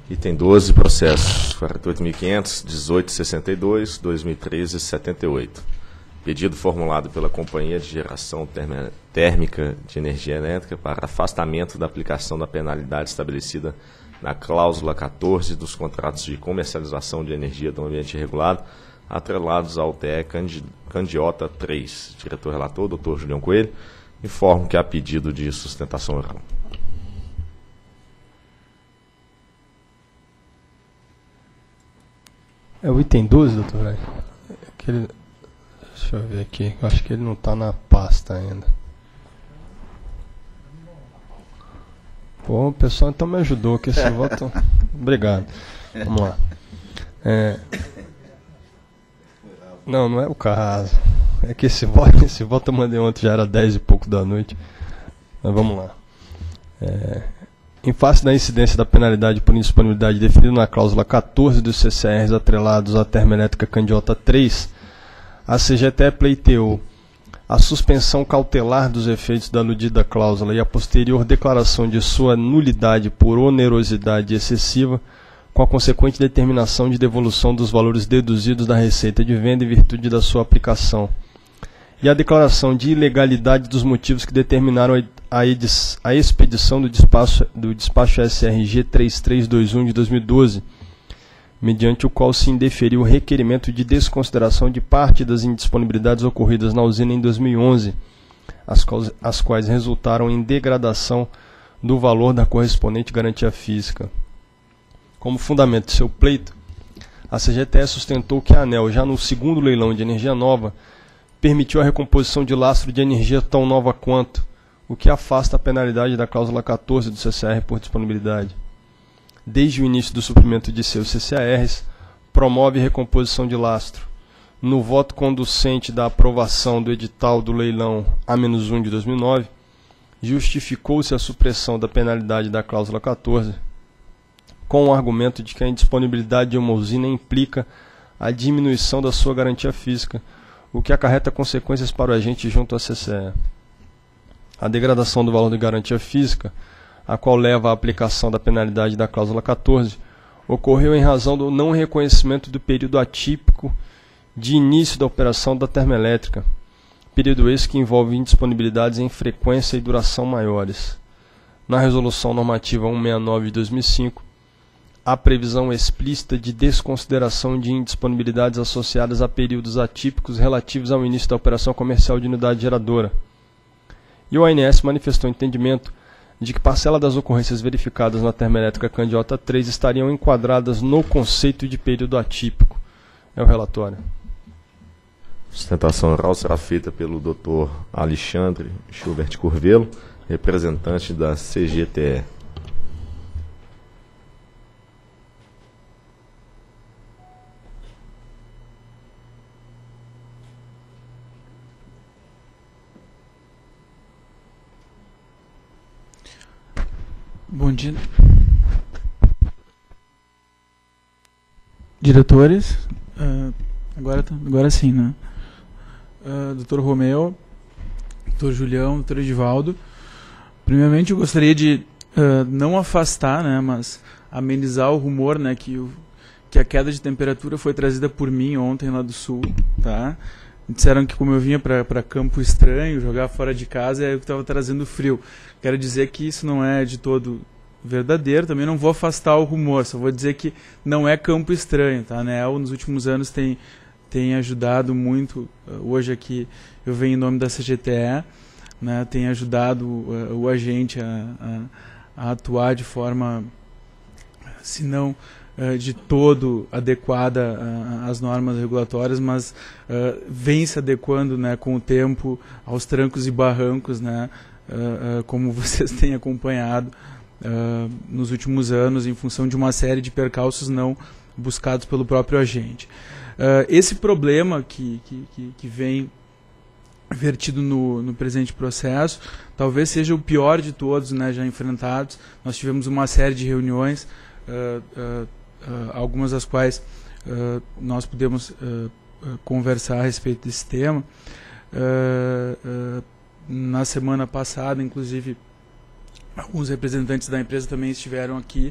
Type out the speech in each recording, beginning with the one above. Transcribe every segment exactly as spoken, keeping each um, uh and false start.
Item doze, processos quarenta e oito mil e quinhentos, dezoito sessenta e dois, dois mil e treze, setenta e oito. Pedido formulado pela Companhia de Geração Térmica de Energia Elétrica para afastamento da aplicação da penalidade estabelecida na cláusula quatorze dos contratos de comercialização de energia do ambiente regulado, atrelados ao T E Candiota três. Diretor-relator, doutor Julião Coelho, informo que há pedido de sustentação oral. É o item doze, doutor Braz? Aquele... Deixa eu ver aqui, eu acho que ele não está na pasta ainda. Pô, o pessoal então me ajudou, que esse voto... Obrigado. Vamos lá. É... Não, não é o caso. É que esse voto, esse voto eu mandei ontem, já era dez e pouco da noite. Mas vamos lá. É... Em face da incidência da penalidade por indisponibilidade definida na cláusula quatorze dos C C Rs atrelados à termoelétrica Candiota três, a C G T E pleiteou a suspensão cautelar dos efeitos da aludida cláusula e a posterior declaração de sua nulidade por onerosidade excessiva, com a consequente determinação de devolução dos valores deduzidos da receita de venda em virtude da sua aplicação, e a declaração de ilegalidade dos motivos que determinaram a, a expedição do despacho, do despacho S R G três três dois um de dois mil e doze, mediante o qual se indeferiu o requerimento de desconsideração de parte das indisponibilidades ocorridas na usina em dois mil e onze, as quais, as quais resultaram em degradação do valor da correspondente garantia física. Como fundamento de seu pleito, a C G T E sustentou que a ANEEL, já no segundo leilão de energia nova, permitiu a recomposição de lastro de energia tão nova quanto, o que afasta a penalidade da cláusula quatorze do C C R por disponibilidade. Desde o início do suprimento de seus C C A Rs, promove recomposição de lastro. No voto conducente da aprovação do edital do leilão A um de dois mil e nove, justificou-se a supressão da penalidade da cláusula quatorze, com o argumento de que a indisponibilidade de uma usina implica a diminuição da sua garantia física, o que acarreta consequências para o agente junto à C C E. A degradação do valor de garantia física, a qual leva à aplicação da penalidade da cláusula quatorze, ocorreu em razão do não reconhecimento do período atípico de início da operação da termoelétrica, período esse que envolve indisponibilidades em frequência e duração maiores. Na Resolução Normativa cento e sessenta e nove de dois mil e cinco, há previsão explícita de desconsideração de indisponibilidades associadas a períodos atípicos relativos ao início da operação comercial de unidade geradora. E o A N S manifestou entendimento de que parcela das ocorrências verificadas na termoelétrica Candiota três estariam enquadradas no conceito de período atípico. É o relatório. Sustentação oral será feita pelo doutor Alexandre Schubert Curvelo, representante da C G T E. Bom dia. Diretores, uh, agora, agora sim, né? Uh, doutor Romeu, doutor Julião, doutor Edivaldo. Primeiramente, eu gostaria de uh, não afastar, né, mas amenizar o rumor, né, que, o, que a queda de temperatura foi trazida por mim ontem lá do sul, tá? Disseram que como eu vinha para campo estranho, jogar fora de casa, é eu que estava trazendo frio. Quero dizer que isso não é de todo verdadeiro, também não vou afastar o rumor, só vou dizer que não é campo estranho, tá? A ANEEL nos últimos anos tem, tem ajudado muito, hoje aqui eu venho em nome da C G T E, né, tem ajudado uh, o agente a, a, a atuar de forma, se não uh, de todo adequada uh, às normas regulatórias, mas uh, vem se adequando, né, com o tempo aos trancos e barrancos, né, uh, uh, como vocês têm acompanhado uh, nos últimos anos, em função de uma série de percalços não buscados pelo próprio agente. Uh, esse problema que, que, que, que vem vertido no, no presente processo, talvez seja o pior de todos, né, já enfrentados. Nós tivemos uma série de reuniões, uh, uh, uh, algumas das quais uh, nós pudemos uh, uh, conversar a respeito desse tema. Uh, uh, na semana passada, inclusive, alguns representantes da empresa também estiveram aqui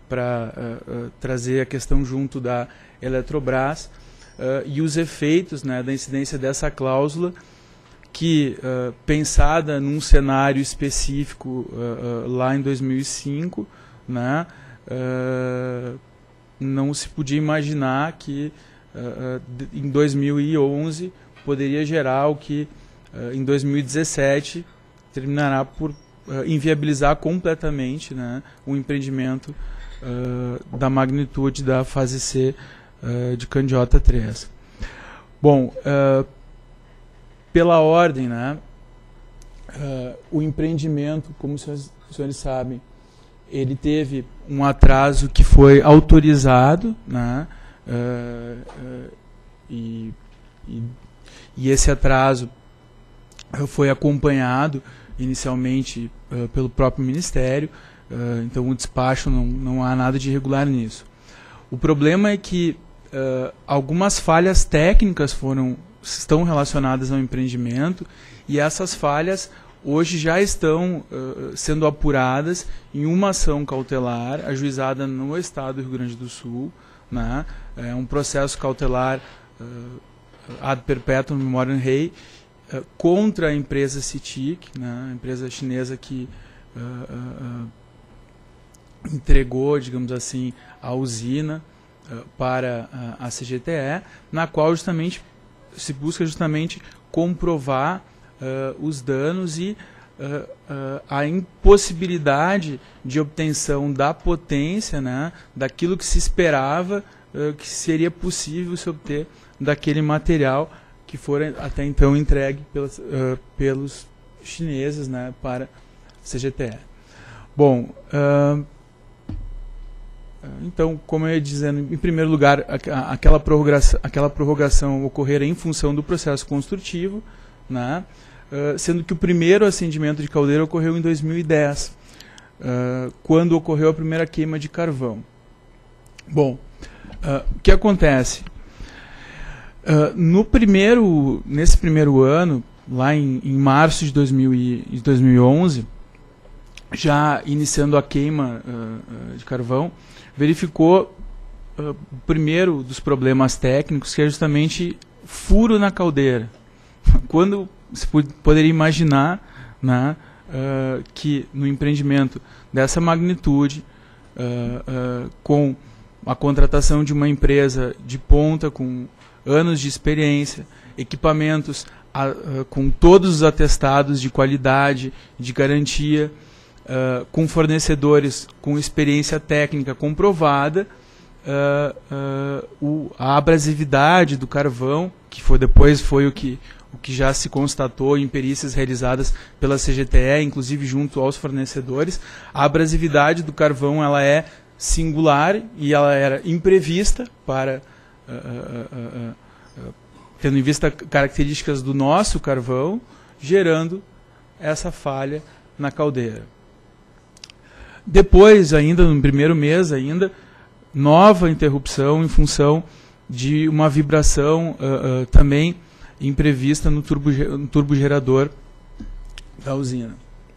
para uh, uh, trazer a questão junto da Eletrobras uh, e os efeitos, né, da incidência dessa cláusula que, uh, pensada num cenário específico uh, uh, lá em dois mil e cinco, né, uh, não se podia imaginar que uh, uh, em dois mil e onze poderia gerar o que uh, em dois mil e dezessete terminará por uh, inviabilizar completamente, né, o empreendimento uh, da magnitude da fase C uh, de Candiota três. Bom, uh, pela ordem, né, uh, o empreendimento, como os senhores, os senhores sabem, ele teve um atraso que foi autorizado, né, uh, uh, e, e, e esse atraso foi acompanhado inicialmente uh, pelo próprio Ministério, uh, então o despacho não, não há nada de irregular nisso. O problema é que uh, algumas falhas técnicas foram, estão relacionadas ao empreendimento e essas falhas hoje já estão uh, sendo apuradas em uma ação cautelar ajuizada no Estado do Rio Grande do Sul, né? É um processo cautelar uh, ad perpetuum memoriam rei, Uh, contra a empresa C I T I C, né, a empresa chinesa que uh, uh, uh, entregou, digamos assim, a usina uh, para uh, a C G T E, na qual justamente se busca justamente comprovar uh, os danos e uh, uh, a impossibilidade de obtenção da potência, né, daquilo que se esperava uh, que seria possível se obter daquele material que foram até então entregue pelas, uh, pelos chineses, né, para a C G T E. Bom, uh, então, como eu ia dizendo, em primeiro lugar, a, aquela, prorrogação, aquela prorrogação ocorrera em função do processo construtivo, né, uh, sendo que o primeiro acendimento de caldeira ocorreu em dois mil e dez, uh, quando ocorreu a primeira queima de carvão. Bom, uh, o que acontece? Uh, no primeiro, nesse primeiro ano, lá em, em março de, dois mil e, de dois mil e onze, já iniciando a queima uh, uh, de carvão, verificou uh, o primeiro dos problemas técnicos, que é justamente furo na caldeira. Quando se poderia imaginar, né, uh, que no empreendimento dessa magnitude, uh, uh, com a contratação de uma empresa de ponta, com anos de experiência, equipamentos a, uh, com todos os atestados de qualidade, de garantia, uh, com fornecedores com experiência técnica comprovada, uh, uh, o, a abrasividade do carvão, que foi, depois foi o que, o que já se constatou em perícias realizadas pela C G T E, inclusive junto aos fornecedores, a abrasividade do carvão ela é singular e ela era imprevista para... Uh, uh, uh, uh, tendo em vista características do nosso carvão, gerando essa falha na caldeira. Depois, ainda no primeiro mês, ainda nova interrupção em função de uma vibração uh, uh, também imprevista no, turbo, no turbogerador da usina.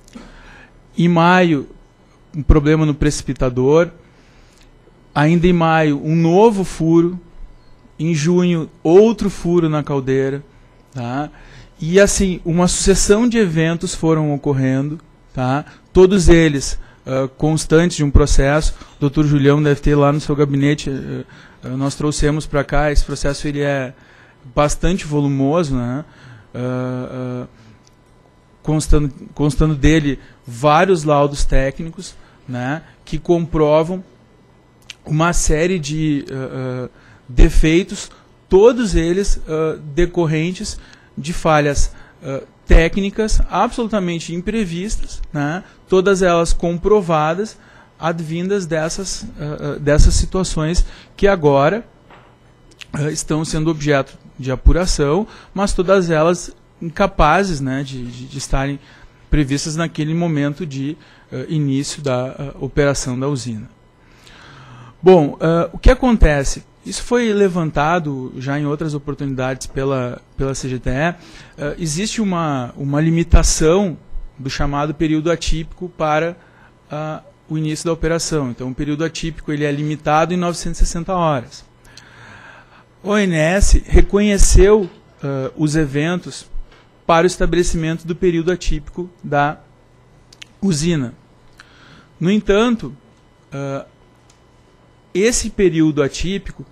Em maio, um problema no precipitador. Ainda em maio, um novo furo. Em junho, outro furo na caldeira, tá? E assim, uma sucessão de eventos foram ocorrendo, tá? Todos eles uh, constantes de um processo. O doutor Julião deve ter lá no seu gabinete, uh, uh, nós trouxemos para cá, esse processo ele é bastante volumoso, né? Uh, uh, constando, constando dele vários laudos técnicos, né? Que comprovam uma série de... Uh, uh, defeitos, todos eles uh, decorrentes de falhas uh, técnicas absolutamente imprevistas, né? Todas elas comprovadas, advindas dessas, uh, uh, dessas situações que agora uh, estão sendo objeto de apuração, mas todas elas incapazes, né, de, de, de estarem previstas naquele momento de uh, início da uh, operação da usina. Bom, uh, o que acontece? Isso foi levantado já em outras oportunidades pela, pela C G T E. Uh, existe uma, uma limitação do chamado período atípico para uh, o início da operação. Então, o período atípico ele é limitado em novecentas e sessenta horas. O O N S reconheceu uh, os eventos para o estabelecimento do período atípico da usina. No entanto, uh, esse período atípico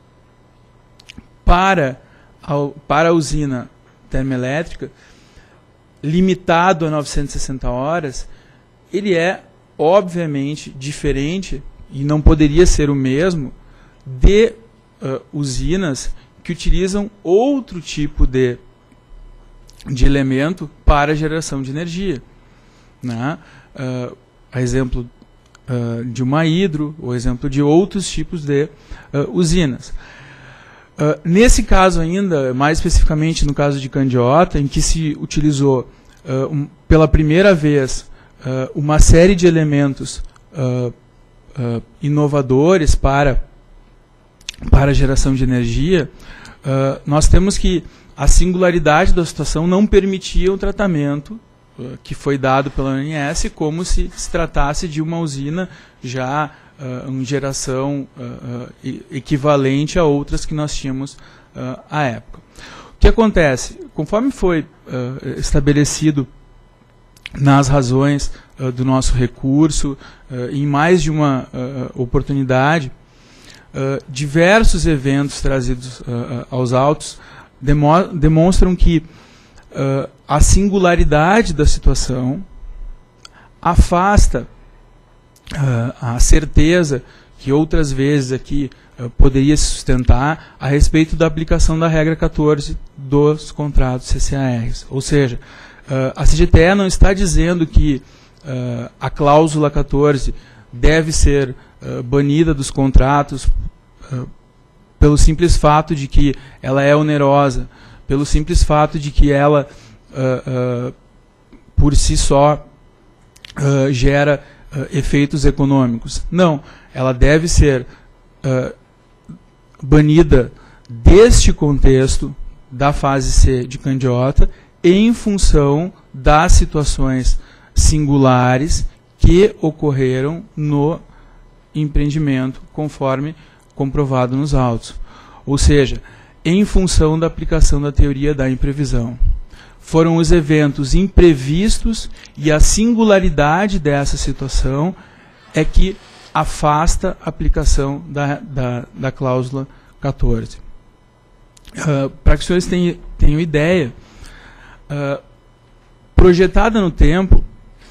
para a, para a usina termoelétrica, limitado a novecentas e sessenta horas, ele é obviamente diferente, e não poderia ser o mesmo, de uh, usinas que utilizam outro tipo de, de elemento para a geração de energia. Né? Uh, a exemplo uh, de uma hidro, ou exemplo de outros tipos de uh, usinas. Uh, nesse caso ainda, mais especificamente no caso de Candiota, em que se utilizou uh, um, pela primeira vez uh, uma série de elementos uh, uh, inovadores para, para a geração de energia, uh, nós temos que a singularidade da situação não permitia o tratamento uh, que foi dado pela O N S como se se tratasse de uma usina já Uh, em geração uh, uh, equivalente a outras que nós tínhamos uh, à época. O que acontece? Conforme foi uh, estabelecido nas razões uh, do nosso recurso, uh, em mais de uma uh, oportunidade, uh, diversos eventos trazidos uh, uh, aos autos demo demonstram que uh, a singularidade da situação afasta Uh, a certeza que outras vezes aqui uh, poderia se sustentar a respeito da aplicação da regra quatorze dos contratos C C A Rs. Ou seja, uh, a C G T E não está dizendo que uh, a cláusula quatorze deve ser uh, banida dos contratos uh, pelo simples fato de que ela é onerosa, pelo simples fato de que ela, uh, uh, por si só, uh, gera Uh, efeitos econômicos. Não, ela deve ser uh, banida deste contexto da fase C de Candiota em função das situações singulares que ocorreram no empreendimento, conforme comprovado nos autos. Ou seja, em função da aplicação da teoria da imprevisão. Foram os eventos imprevistos e a singularidade dessa situação é que afasta a aplicação da, da, da cláusula quatorze. Uh, para que os senhores tenham, tenham ideia, uh, projetada no tempo,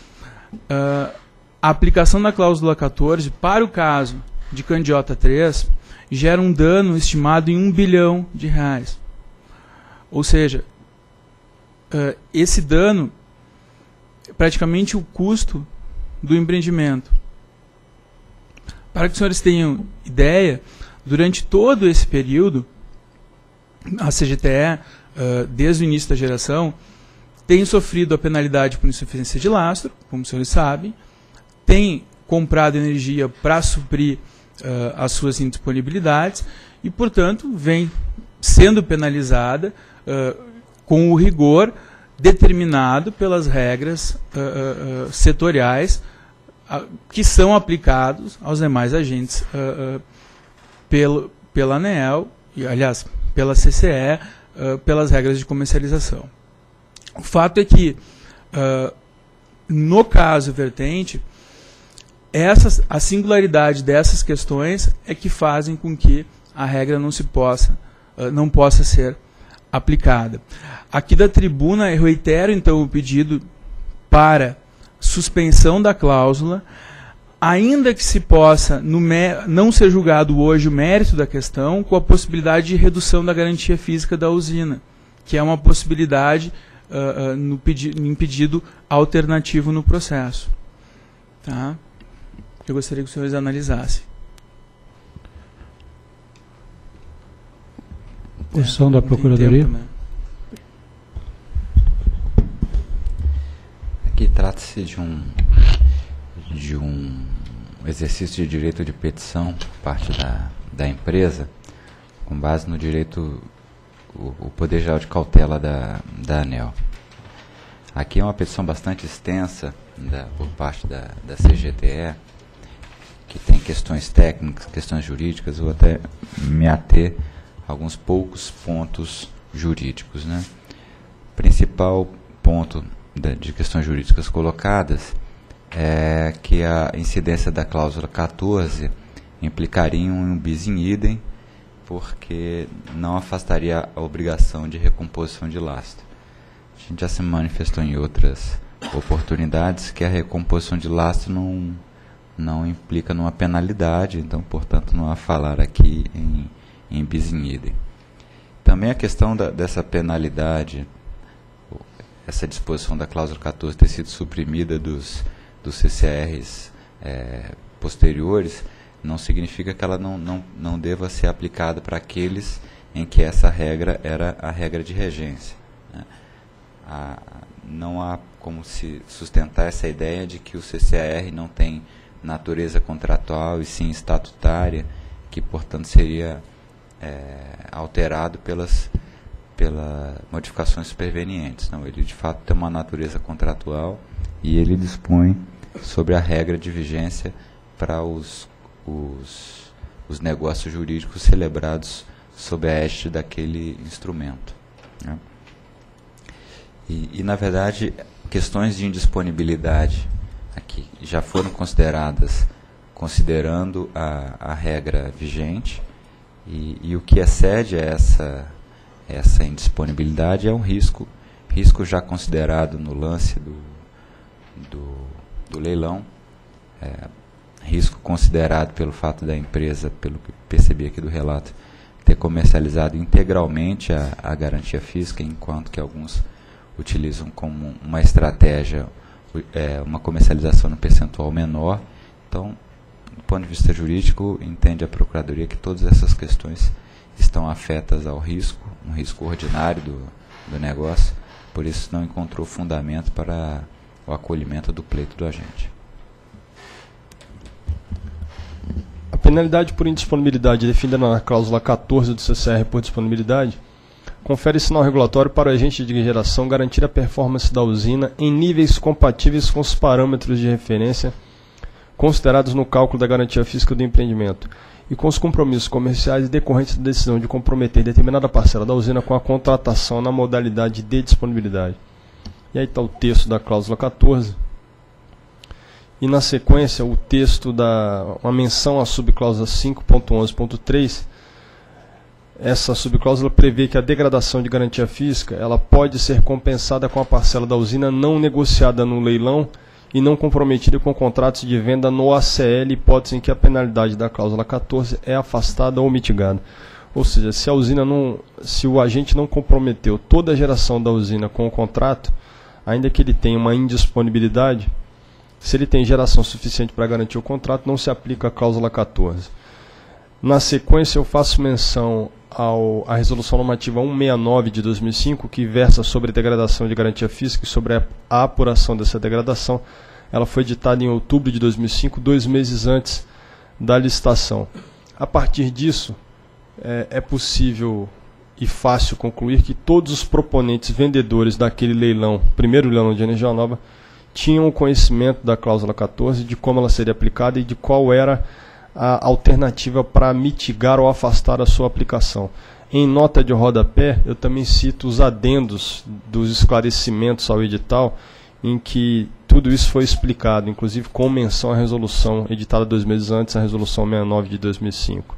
uh, a aplicação da cláusula quatorze para o caso de Candiota três gera um dano estimado em um bilhão de reais. Ou seja, Uh, esse dano é praticamente o custo do empreendimento. Para que os senhores tenham ideia, durante todo esse período, a C G T E, uh, desde o início da geração, tem sofrido a penalidade por insuficiência de lastro, como os senhores sabem, tem comprado energia para suprir uh, as suas indisponibilidades e, portanto, vem sendo penalizada uh, com o rigor determinado pelas regras uh, uh, setoriais uh, que são aplicados aos demais agentes uh, uh, pelo, pela ANEEL, e, aliás, pela C C E, uh, pelas regras de comercialização. O fato é que, uh, no caso vertente, essas, a singularidade dessas questões é que fazem com que a regra não se possa, uh, não possa ser aplicada. Aqui da tribuna eu reitero então o pedido para suspensão da cláusula, ainda que se possa no não ser julgado hoje o mérito da questão, com a possibilidade de redução da garantia física da usina, que é uma possibilidade uh, uh, no pedi em pedido alternativo no processo. Tá? Eu gostaria que os senhores analisassem. Posição é, da Procuradoria. Tempo, né? Aqui trata-se de um, de um exercício de direito de petição por parte da, da empresa, com base no direito, o, o poder geral de cautela da, da ANEEL. Aqui é uma petição bastante extensa da, por parte da, da C G T E, que tem questões técnicas, questões jurídicas, vou até me ater a alguns poucos pontos jurídicos, né? O principal ponto de, de questões jurídicas colocadas é que a incidência da cláusula quatorze implicaria um bis in idem, porque não afastaria a obrigação de recomposição de lastro. A gente já se manifestou em outras oportunidades que a recomposição de lastro não, não implica numa penalidade, então, portanto, não há falar aqui em, em bis in idem. Também a questão da, dessa penalidade, essa disposição da cláusula quatorze ter sido suprimida dos, dos C C Rs é, posteriores, não significa que ela não, não, não deva ser aplicada para aqueles em que essa regra era a regra de regência, né? A, não há como se sustentar essa ideia de que o C C A R não tem natureza contratual e sim estatutária, que, portanto, seria é, alterado pelas, pelas modificações supervenientes. Não, ele, de fato, tem uma natureza contratual e ele dispõe sobre a regra de vigência para os Os, os negócios jurídicos celebrados sob a égide daquele instrumento, né? E, e, na verdade, questões de indisponibilidade aqui já foram consideradas considerando a, a regra vigente, e, e o que excede a essa, essa indisponibilidade é um risco, risco já considerado no lance do, do, do leilão, é, risco considerado pelo fato da empresa, pelo que percebi aqui do relato, ter comercializado integralmente a, a garantia física, enquanto que alguns utilizam como uma estratégia é, uma comercialização no percentual menor. Então, do ponto de vista jurídico, entende a Procuradoria que todas essas questões estão afetas ao risco, um risco ordinário do, do negócio, por isso não encontrou fundamento para o acolhimento do pleito do agente. A penalidade por indisponibilidade definida na cláusula quatorze do C C R por disponibilidade confere sinal regulatório para o agente de geração garantir a performance da usina em níveis compatíveis com os parâmetros de referência considerados no cálculo da garantia física do empreendimento e com os compromissos comerciais decorrentes da decisão de comprometer determinada parcela da usina com a contratação na modalidade de disponibilidade. E aí está o texto da cláusula quatorze. E na sequência o texto da uma menção à subcláusula cinco ponto onze ponto três. Essa subcláusula prevê que a degradação de garantia física ela pode ser compensada com a parcela da usina não negociada no leilão e não comprometida com contratos de venda no A C L, hipótese em que a penalidade da cláusula quatorze é afastada ou mitigada. Ou seja, se a usina não, se o agente não comprometeu toda a geração da usina com o contrato, ainda que ele tenha uma indisponibilidade, se ele tem geração suficiente para garantir o contrato, não se aplica a cláusula quatorze. Na sequência, eu faço menção ao, à Resolução Normativa cento e sessenta e nove de dois mil e cinco, que versa sobre a degradação de garantia física e sobre a, a apuração dessa degradação. Ela foi editada em outubro de dois mil e cinco, dois meses antes da licitação. A partir disso, é, é possível e fácil concluir que todos os proponentes vendedores daquele leilão, primeiro leilão de energia nova, tinham o conhecimento da cláusula quatorze, de como ela seria aplicada e de qual era a alternativa para mitigar ou afastar a sua aplicação. Em nota de rodapé, eu também cito os adendos dos esclarecimentos ao edital, em que tudo isso foi explicado, inclusive com menção à resolução editada dois meses antes, a resolução sessenta e nove de dois mil e cinco.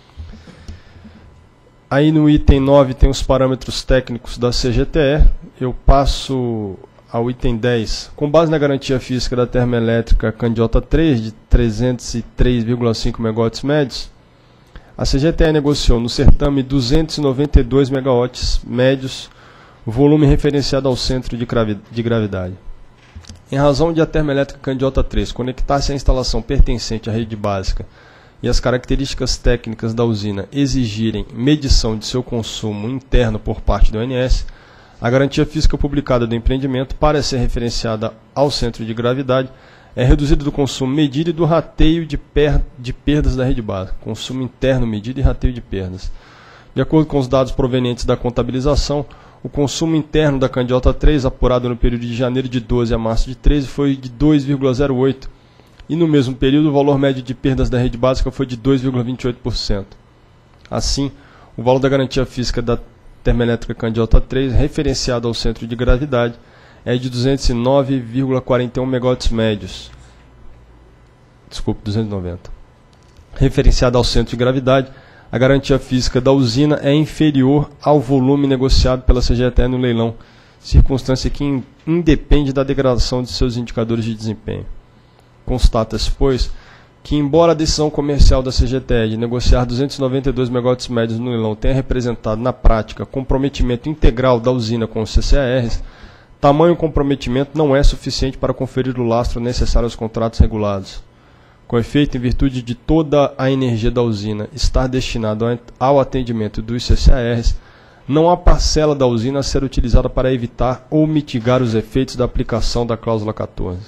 Aí no item nove tem os parâmetros técnicos da C G T E. Eu passo ao item dez, com base na garantia física da termoelétrica Candiota três, de trezentos e três vírgula cinco megawatts médios, a C G T E negociou no certame duzentos e noventa e dois megawatts médios, volume referenciado ao centro de gravidade. Em razão de a termoelétrica Candiota três conectar-se à instalação pertencente à rede básica e as características técnicas da usina exigirem medição de seu consumo interno por parte do O N S, a garantia física publicada do empreendimento, para ser referenciada ao centro de gravidade, é reduzida do consumo medido e do rateio de, per de perdas da rede básica. Consumo interno medido e rateio de perdas. De acordo com os dados provenientes da contabilização, o consumo interno da Candiota três, apurado no período de janeiro de doze a março de treze, foi de dois vírgula zero oito e no mesmo período o valor médio de perdas da rede básica foi de dois vírgula vinte e oito por cento. Assim, o valor da garantia física da termoelétrica Candiota três, referenciado ao centro de gravidade, é de duzentos e nove vírgula quarenta e um megawatts médios. Desculpe, duzentos e noventa. Referenciado ao centro de gravidade, a garantia física da usina é inferior ao volume negociado pela C G T E no leilão, circunstância que independe da degradação de seus indicadores de desempenho. Constata-se, pois, que embora a decisão comercial da C G T E de negociar duzentos e noventa e dois megawatts médios no leilão tenha representado na prática comprometimento integral da usina com os C C A Rs, tamanho comprometimento não é suficiente para conferir o lastro necessário aos contratos regulados. Com efeito, em virtude de toda a energia da usina estar destinada ao atendimento dos C C A Rs, não há parcela da usina a ser utilizada para evitar ou mitigar os efeitos da aplicação da cláusula quatorze.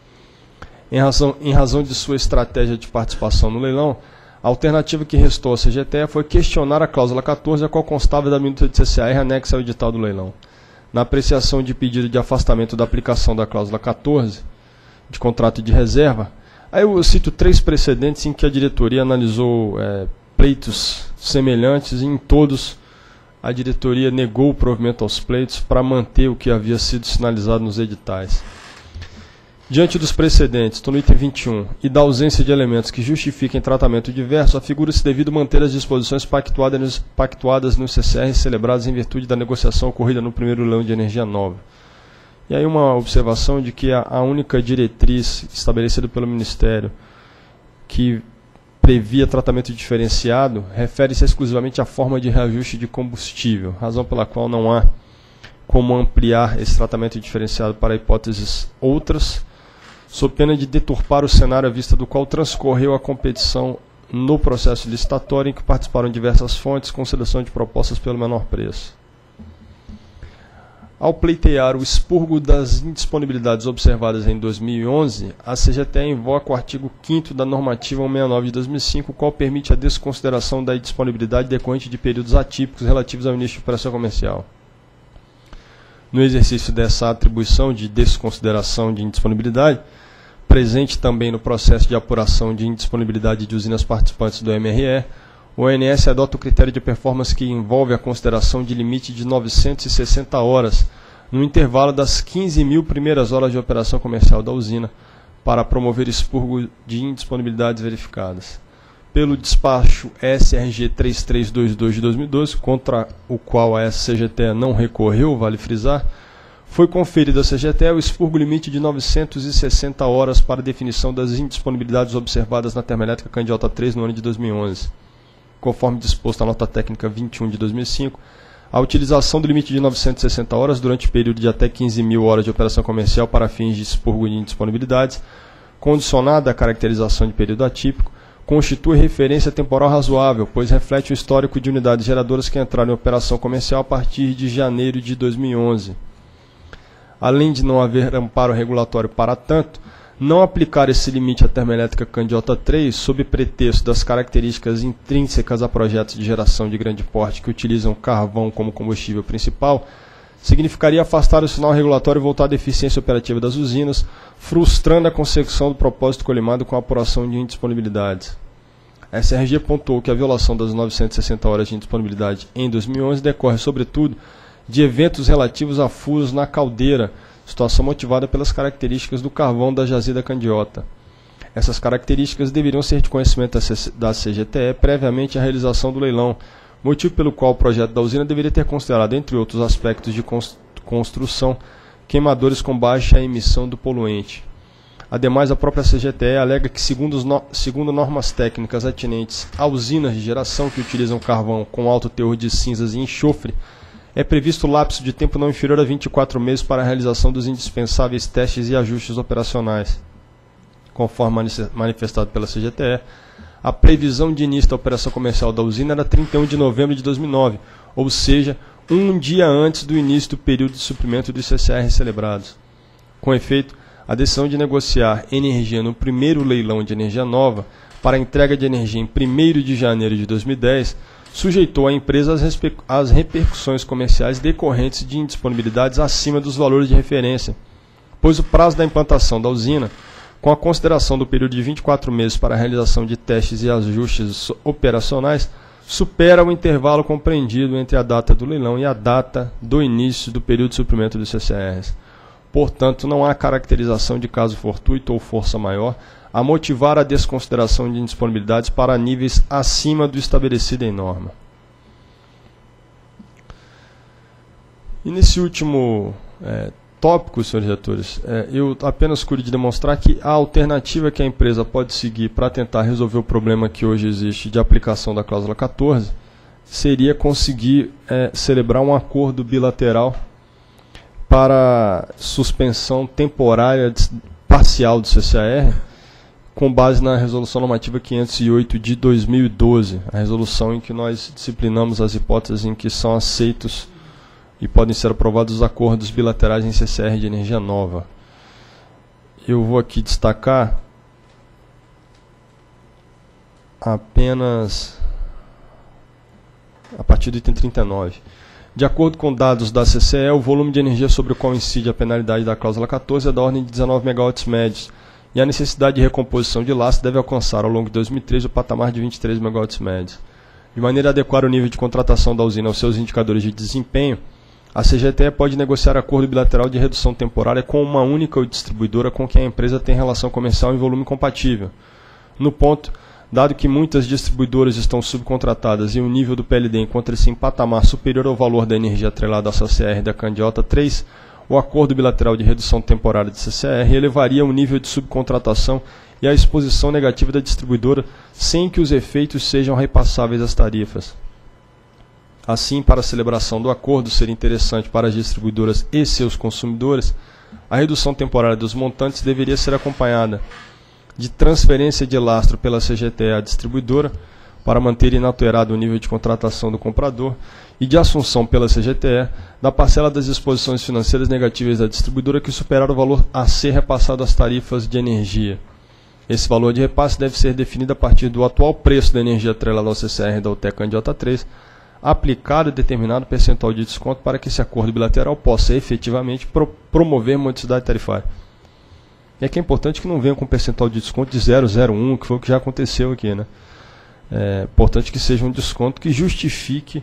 Em razão, em razão de sua estratégia de participação no leilão, a alternativa que restou à C G T E foi questionar a cláusula quatorze, a qual constava da minuta de C C A R anexa ao edital do leilão. Na apreciação de pedido de afastamento da aplicação da cláusula quatorze, de contrato de reserva, aí eu cito três precedentes em que a diretoria analisou é, pleitos semelhantes e em todos a diretoria negou o provimento aos pleitos para manter o que havia sido sinalizado nos editais. Diante dos precedentes, no item vinte e um, e da ausência de elementos que justifiquem tratamento diverso, afigura-se devido manter as disposições pactuadas, pactuadas nos C C Rs celebrados em virtude da negociação ocorrida no primeiro leilão de energia nova. E aí uma observação de que a, a única diretriz estabelecida pelo Ministério que previa tratamento diferenciado refere-se exclusivamente à forma de reajuste de combustível, razão pela qual não há como ampliar esse tratamento diferenciado para hipóteses outras, sob pena de deturpar o cenário à vista do qual transcorreu a competição no processo licitatório em que participaram diversas fontes com seleção de propostas pelo menor preço. Ao pleitear o expurgo das indisponibilidades observadas em dois mil e onze, a C G T E invoca o artigo quinto da normativa cento e sessenta e nove de dois mil e cinco, o qual permite a desconsideração da indisponibilidade decorrente de períodos atípicos relativos ao início de operação comercial. No exercício dessa atribuição de desconsideração de indisponibilidade, presente também no processo de apuração de indisponibilidade de usinas participantes do M R E, o O N S adota o critério de performance que envolve a consideração de limite de novecentas e sessenta horas no intervalo das quinze mil primeiras horas de operação comercial da usina para promover expurgo de indisponibilidades verificadas. Pelo despacho S R G três três dois dois de dois mil e doze, contra o qual a C G T E não recorreu, vale frisar, foi conferido à C G T E o expurgo limite de novecentas e sessenta horas para definição das indisponibilidades observadas na termoelétrica Candiota três no ano de dois mil e onze. Conforme disposto na nota técnica vinte e um de dois mil e cinco, a utilização do limite de novecentas e sessenta horas durante o período de até quinze mil horas de operação comercial para fins de expurgo de indisponibilidades, condicionada à caracterização de período atípico, constitui referência temporal razoável, pois reflete o histórico de unidades geradoras que entraram em operação comercial a partir de janeiro de dois mil e onze. Além de não haver amparo regulatório para tanto, não aplicar esse limite à termoelétrica Candiota três, sob pretexto das características intrínsecas a projetos de geração de grande porte que utilizam carvão como combustível principal, significaria afastar o sinal regulatório voltado à eficiência operativa das usinas, frustrando a consecução do propósito colimado com a apuração de indisponibilidades. A S R G pontuou que a violação das novecentas e sessenta horas de indisponibilidade em dois mil e onze decorre, sobretudo, de eventos relativos a furos na caldeira, situação motivada pelas características do carvão da jazida Candiota. Essas características deveriam ser de conhecimento da C G T E previamente à realização do leilão, motivo pelo qual o projeto da usina deveria ter considerado, entre outros aspectos de construção, queimadores com baixa emissão do poluente. Ademais, a própria C G T E alega que, segundo, os no... segundo normas técnicas atinentes a usinas de geração que utilizam carvão com alto teor de cinzas e enxofre, é previsto lapso de tempo não inferior a vinte e quatro meses para a realização dos indispensáveis testes e ajustes operacionais. Conforme manifestado pela C G T E, a previsão de início da operação comercial da usina era trinta e um de novembro de dois mil e nove, ou seja, um dia antes do início do período de suprimento dos C C A Rs celebrados. Com efeito, a decisão de negociar energia no primeiro leilão de energia nova para a entrega de energia em primeiro de janeiro de dois mil e dez sujeitou a empresa às, às repercussões comerciais decorrentes de indisponibilidades acima dos valores de referência, pois o prazo da implantação da usina com a consideração do período de vinte e quatro meses para a realização de testes e ajustes operacionais, supera o intervalo compreendido entre a data do leilão e a data do início do período de suprimento dos C C Rs. Portanto, não há caracterização de caso fortuito ou força maior a motivar a desconsideração de indisponibilidades para níveis acima do estabelecido em norma. E nesse último é, tópico, senhores diretores, é, eu apenas queria demonstrar que a alternativa que a empresa pode seguir para tentar resolver o problema que hoje existe de aplicação da cláusula quatorze seria conseguir é, celebrar um acordo bilateral para suspensão temporária parcial do C C A R, com base na Resolução Normativa quinhentos e oito de dois mil e doze, a resolução em que nós disciplinamos as hipóteses em que são aceitos e podem ser aprovados os acordos bilaterais em C C R de energia nova. Eu vou aqui destacar apenas a partir do item trinta e nove. De acordo com dados da C C E, o volume de energia sobre o qual incide a penalidade da cláusula quatorze é da ordem de dezenove megawatts médios, e a necessidade de recomposição de lastro deve alcançar ao longo de dois mil e treze o patamar de vinte e três megawatts médios. De maneira a adequar o nível de contratação da usina aos seus indicadores de desempenho, a C G T E pode negociar acordo bilateral de redução temporária com uma única distribuidora com quem a empresa tem relação comercial em volume compatível. No ponto, dado que muitas distribuidoras estão subcontratadas e o nível do P L D encontra-se em patamar superior ao valor da energia atrelada à C C R da Candiota três, o acordo bilateral de redução temporária de C C R elevaria o nível de subcontratação e a exposição negativa da distribuidora sem que os efeitos sejam repassáveis às tarifas. Assim, para a celebração do acordo ser interessante para as distribuidoras e seus consumidores, a redução temporária dos montantes deveria ser acompanhada de transferência de lastro pela C G T E à distribuidora para manter inalterado o nível de contratação do comprador e de assunção pela C G T E da parcela das exposições financeiras negativas da distribuidora que superar o valor a ser repassado às tarifas de energia. Esse valor de repasse deve ser definido a partir do atual preço da energia atrelada ao C C R da U T E Candiota três, aplicado determinado percentual de desconto para que esse acordo bilateral possa efetivamente pro promover modicidade tarifária. E aqui é importante que não venha com percentual de desconto de zero vírgula zero um, que foi o que já aconteceu aqui, né? É importante que seja um desconto que justifique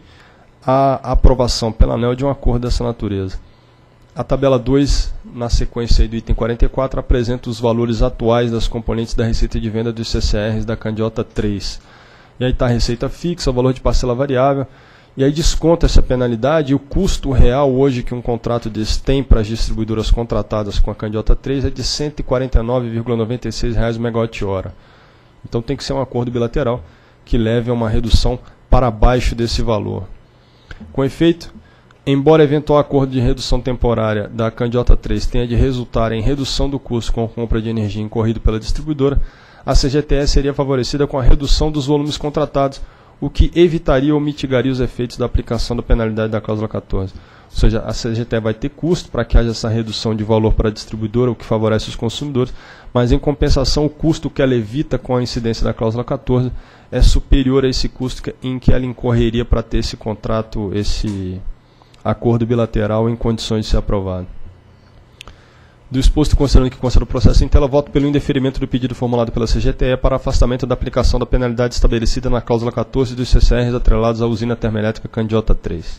a aprovação pela ANEEL de um acordo dessa natureza. A tabela dois, na sequência do item quarenta e quatro, apresenta os valores atuais das componentes da receita de venda dos C C Rs da Candiota três. E aí está a receita fixa, o valor de parcela variável, e aí desconta essa penalidade e o custo real hoje que um contrato desse tem para as distribuidoras contratadas com a Candiota três é de cento e quarenta e nove vírgula noventa e seis reais o megawatt-hora. Então tem que ser um acordo bilateral que leve a uma redução para baixo desse valor. Com efeito, embora eventual acordo de redução temporária da Candiota três tenha de resultar em redução do custo com a compra de energia incorrido pela distribuidora, a C G T E seria favorecida com a redução dos volumes contratados, o que evitaria ou mitigaria os efeitos da aplicação da penalidade da cláusula quatorze. Ou seja, a C G T E vai ter custo para que haja essa redução de valor para a distribuidora, o que favorece os consumidores, mas em compensação o custo que ela evita com a incidência da cláusula quatorze é superior a esse custo em que ela incorreria para ter esse contrato, esse acordo bilateral em condições de ser aprovado. Do exposto, considerando que consta do processo em tela, voto pelo indeferimento do pedido formulado pela C G T E para afastamento da aplicação da penalidade estabelecida na cláusula quatorze dos C C Rs atrelados à usina termoelétrica Candiota três.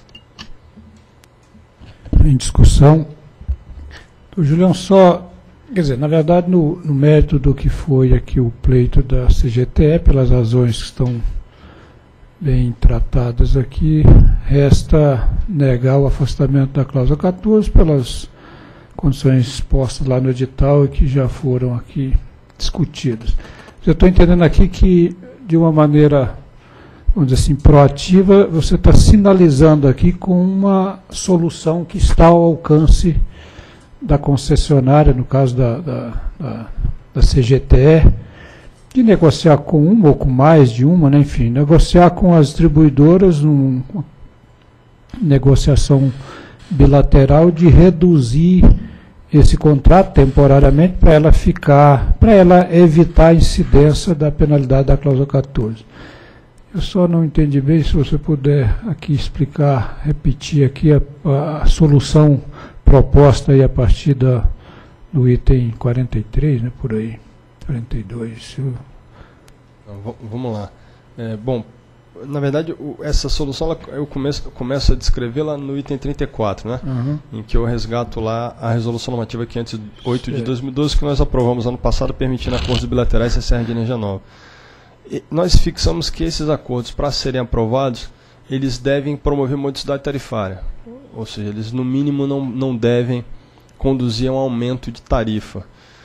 Em discussão. O Julião, só, quer dizer, na verdade, no, no mérito do que foi aqui o pleito da C G T E, pelas razões que estão bem tratadas aqui, resta negar o afastamento da cláusula quatorze pelas condições expostas lá no edital e que já foram aqui discutidas. Eu estou entendendo aqui que, de uma maneira, vamos dizer assim, proativa, você está sinalizando aqui com uma solução que está ao alcance da concessionária, no caso da, da, da, da C G T E, de negociar com uma ou com mais de uma, né, enfim, negociar com as distribuidoras, numa negociação bilateral de reduzir esse contrato temporariamente para ela ficar, para ela evitar a incidência da penalidade da cláusula quatorze. Eu só não entendi bem, se você puder aqui explicar, repetir aqui a, a, a solução proposta aí a partir da, no item quarenta e três, né, por aí, quarenta e dois. Eu... Então, vamos lá. É, bom, na verdade, o, essa solução ela, eu, começo, eu começo a descrevê-la no item trinta e quatro, né? Uhum. Em que eu resgato lá a resolução normativa quinhentos e oito de dois mil e doze, que nós aprovamos ano passado, permitindo acordos bilaterais C C R de energia nova. E nós fixamos que esses acordos, para serem aprovados, eles devem promover modicidade tarifária. Ou seja, eles no mínimo não, não devem conduzir a um aumento de tarifa.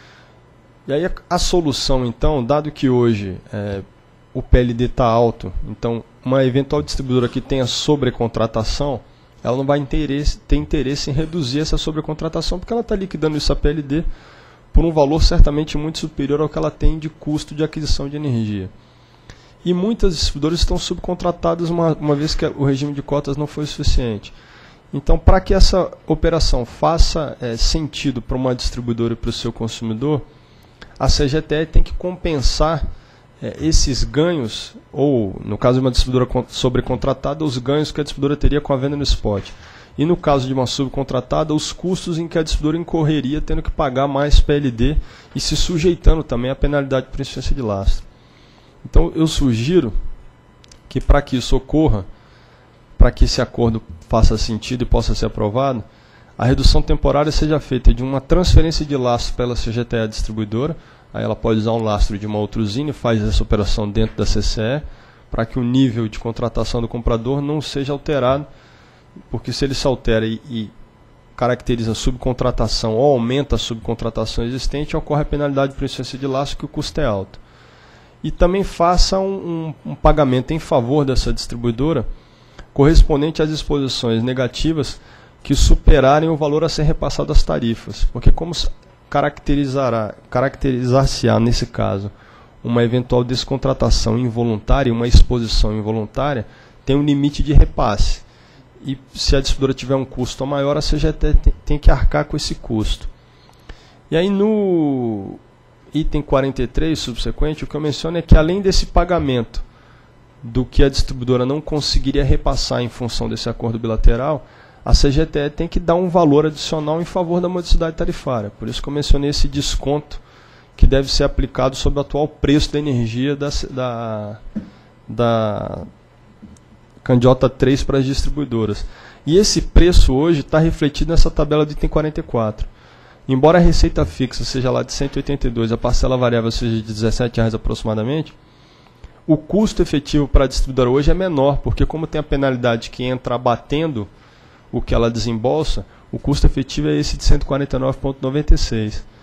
E aí a, a solução, então, dado que hoje é, o P L D está alto, então uma eventual distribuidora que tenha sobrecontratação, ela não vai interesse, ter interesse em reduzir essa sobrecontratação, porque ela está liquidando isso a P L D por um valor certamente muito superior ao que ela tem de custo de aquisição de energia. E muitas distribuidoras estão subcontratadas, uma, uma vez que o regime de cotas não foi suficiente. Então, para que essa operação faça é, sentido para uma distribuidora e para o seu consumidor, a C G T E tem que compensar é, esses ganhos, ou, no caso de uma distribuidora sobrecontratada, os ganhos que a distribuidora teria com a venda no spot. E no caso de uma subcontratada, os custos em que a distribuidora incorreria tendo que pagar mais P L D e se sujeitando também à penalidade por insuficiência de lastro. Então, eu sugiro que, para que isso ocorra, para que esse acordo faça sentido e possa ser aprovado, a redução temporária seja feita de uma transferência de lastro pela C G T E à distribuidora. Aí ela pode usar um lastro de uma outra usina e faz essa operação dentro da C C E, para que o nível de contratação do comprador não seja alterado, porque se ele se altera e, e caracteriza a subcontratação ou aumenta a subcontratação existente, ocorre a penalidade por insuficiência de lastro, que o custo é alto. E também faça um, um, um pagamento em favor dessa distribuidora correspondente às disposições negativas que superarem o valor a ser repassado às tarifas. Porque como caracterizará, caracterizar-se-á, nesse caso, uma eventual descontratação involuntária e uma exposição involuntária, tem um limite de repasse. E se a distribuidora tiver um custo maior, a C G T E tem que arcar com esse custo. E aí no item quarenta e três, subsequente, o que eu menciono é que, além desse pagamento do que a distribuidora não conseguiria repassar em função desse acordo bilateral, a C G T E tem que dar um valor adicional em favor da modicidade tarifária. Por isso que eu mencionei esse desconto que deve ser aplicado sobre o atual preço da energia da, da, da Candiota três para as distribuidoras. E esse preço hoje está refletido nessa tabela do item quarenta e quatro. Embora a receita fixa seja lá de cento e oitenta e dois, a parcela variável seja de dezessete reais aproximadamente, o custo efetivo para a distribuidora hoje é menor, porque como tem a penalidade que entra abatendo o que ela desembolsa, o custo efetivo é esse de cento e quarenta e nove reais e noventa e seis centavos.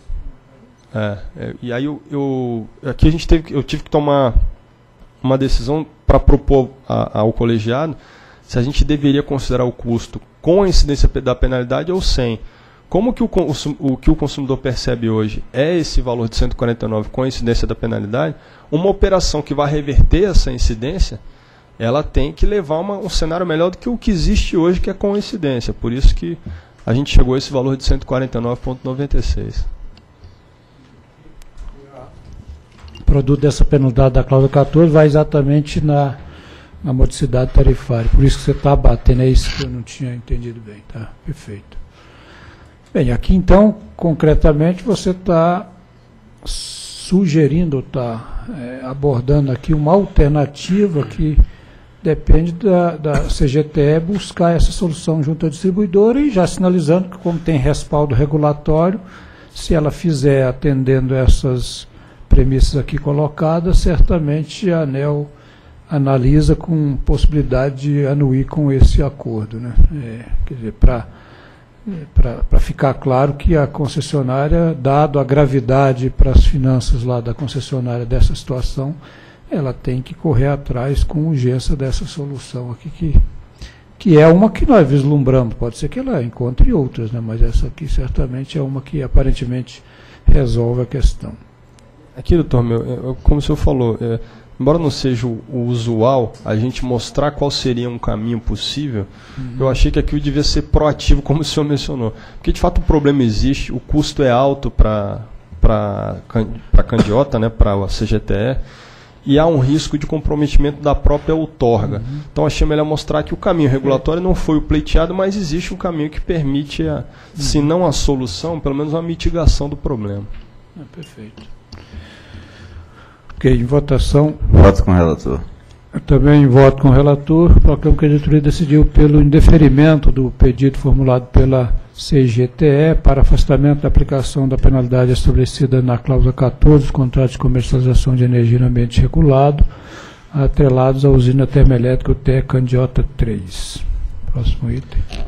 É, é, e aí eu, eu, aqui a gente teve, eu tive que tomar uma decisão para propor a, ao colegiado se a gente deveria considerar o custo com a incidência da penalidade ou sem. Como que o, o, o que o consumidor percebe hoje é esse valor de cento e quarenta e nove com a incidência da penalidade, uma operação que vai reverter essa incidência, ela tem que levar uma, um cenário melhor do que o que existe hoje, que é com incidência. Por isso que a gente chegou a esse valor de cento e quarenta e nove reais e noventa e seis centavos. O produto dessa penalidade da cláusula quatorze vai exatamente na, na modicidade tarifária. Por isso que você está batendo, é isso que eu não tinha entendido bem. Tá? Perfeito. Bem, aqui então, concretamente, você está sugerindo, está é, abordando aqui uma alternativa que depende da, da C G T E buscar essa solução junto à distribuidora, e já sinalizando que, como tem respaldo regulatório, se ela fizer atendendo essas premissas aqui colocadas, certamente a ANEEL analisa com possibilidade de anuir com esse acordo, né? É, quer dizer, para para ficar claro que a concessionária, dado a gravidade para as finanças lá da concessionária dessa situação, ela tem que correr atrás com urgência dessa solução aqui, que, que é uma que nós vislumbramos. Pode ser que ela encontre outras, né? Mas essa aqui certamente é uma que aparentemente resolve a questão. Aqui, doutor, meu, como o senhor falou, é, embora não seja o, o usual a gente mostrar qual seria um caminho possível, uhum. eu achei que aquilo devia ser proativo, como o senhor mencionou. Porque, de fato, o problema existe, o custo é alto para a Candiota, né, para a C G T E, e há um risco de comprometimento da própria outorga. Uhum. Então achei melhor mostrar que o caminho regulatório não foi o pleiteado, mas existe um caminho que permite, a, uhum. se não a solução, pelo menos a mitigação do problema. Ah, perfeito. Ok, em votação. Voto com o relator. Eu também voto com o relator. Proclamo que a diretoria decidiu pelo indeferimento do pedido formulado pela C G T E para afastamento da aplicação da penalidade estabelecida na cláusula quatorze dos contratos de comercialização de energia no ambiente regulado, atrelados à usina termoelétrica U T E Candiota três. Próximo item.